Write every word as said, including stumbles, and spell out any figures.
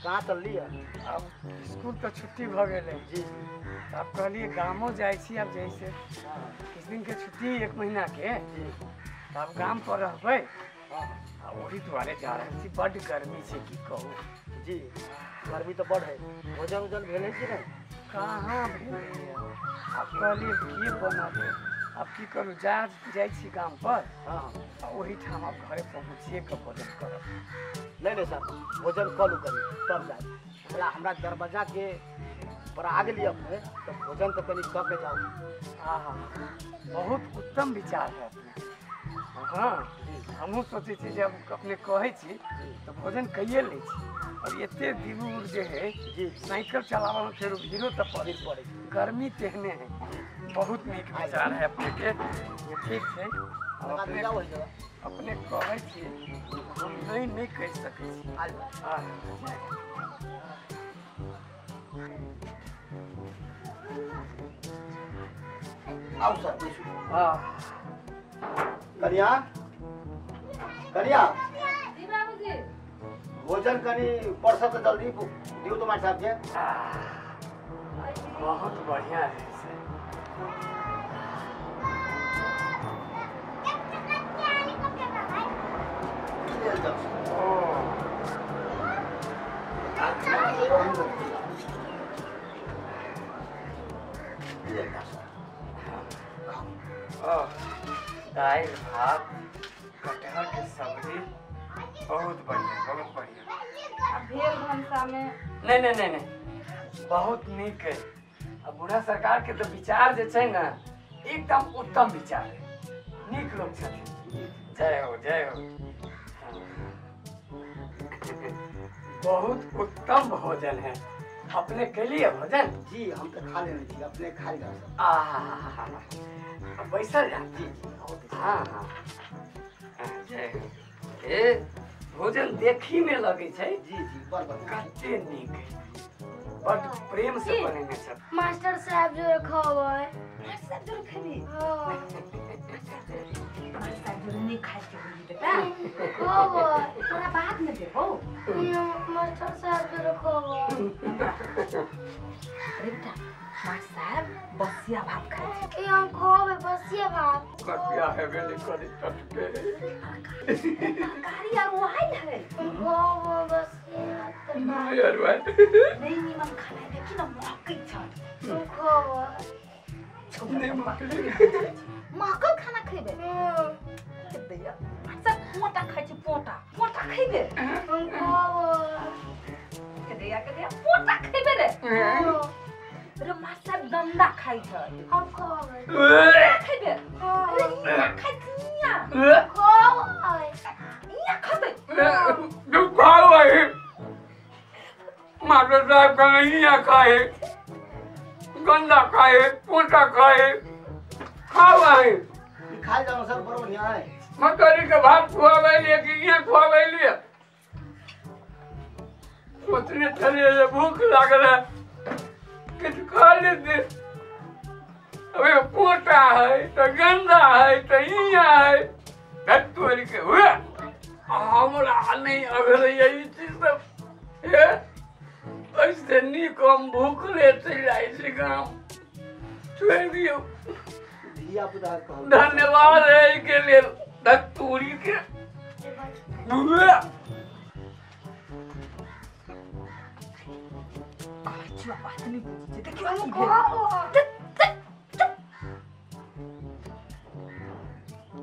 कहाँ चलली है? अब स्कूल तो छुट्टी भ गए जी। अब कहलिए गाँवो जाए छी। अब जैसे किस दिन के छुट्टी एक महीना के जी। अब गाँव पर रहबै। वही दुआरे जा रहे छी। बड़ गर्मी से की कहूँ जी। गर्मी तो बड़ है। भोजन उजन भेल है कि नहीं? कहाँ भेल है। अब कहलिए की बनाबे। अब की करूँ जा जाए छी गाँव पर। हाँ वही ठाम अब घरे पहुँचिए के भोजन करब। नहीं नहीं सर भोजन कलू करी तब जाए। हमरा हमरा दरवाजा के पर आ गई अपने तो भोजन तो कहीं कब के जाओ। हाँ हाँ बहुत उत्तम विचार है अपने। हाँ हमहूँ सोचे छी जब अपने कहे छी तो भोजन कहिए ले छी। और एते दूर जे है जी साइकिल चलावा में फिर भीड़ो तो पड़े पड़े गर्मी तेहने है। बहुत नीक विचार है अपने के। ये ठीक है अपने अपने कहे छी हम नहीं नहीं कह सके छी। आओ सर हाँ कन्या कन्या जी बाबूजी भोजन कनी परसा तो जल्दी दियो तुम्हारे साहब के। बहुत बढ़िया है दाल भात कटहल के सब्जी बहुत बढ़िया बहुत बढ़िया। भेल भंसा में नहीं नहीं नहीं नहीं बहुत नीक है। अब बूढ़ा सरकार के तो विचार जे छै ना एकदम उत्तम विचार है। नीक लोग छथिन। जय हो जय हो। बहुत उत्तम भोजन है। अपने के लिए भोजन जी हम तो खा लेने जी अपने खा लिया सर। आ बैसल जा जी जी हाँ हाँ जय हो। ए भोजन देखी में लगे छै जी जी बड़ बढ़िया कते नीक है। बड़ प्रेम से बनेने छ। मास्टर साहब जो खबै मास्टर साहब जो खेली हां मास्टर साहब जो नहीं खाए के होई बेटा खबै तोरा बाद में देबो। मास्टर साहब जो खबै अरे बेटा मास्टर साहब बसिया भात खाए ए हम खबै बसिया भात। कटिया है बेली करी टटके तरकारी और वही है खबै बसिया नहीं यार भाई नहीं निमन खाना देखी ना महकै छ। तू खबै नहीं मकली महकल खाना खेबे के दैया सब पोटा खाइ छी पोटा पोटा खेबे हम खबै के दैया के दैया पोटा खेबे रे रे मास्टर गंदा खाइ छ। हम खबै खेबे रे इया खाइ छिया खबै इया खाबे तू खाओ भाई मास्टर साहब का नहीं खाए गंदा खाए पोटा खाए खाओ भाई खा जाओ सर बड़ बढ़िया है। मकड़ी के भात खुआवे लिए कि ये खुआवे लिए सोचने चले भूख लग रहा कुछ खा लेते। अबे पोटा है तो गंदा है तो इया है धत्तोरी के हुए हमरा नहीं अगर यही चीज सब है ऐसे नहीं कम भूख लेते जाए से काम छोड़ दियो। धिया पुता कहू धन्यवाद है के लिए धत्तोरी के हुए अच्छा बात नहीं बुझे देखियो हम की खबै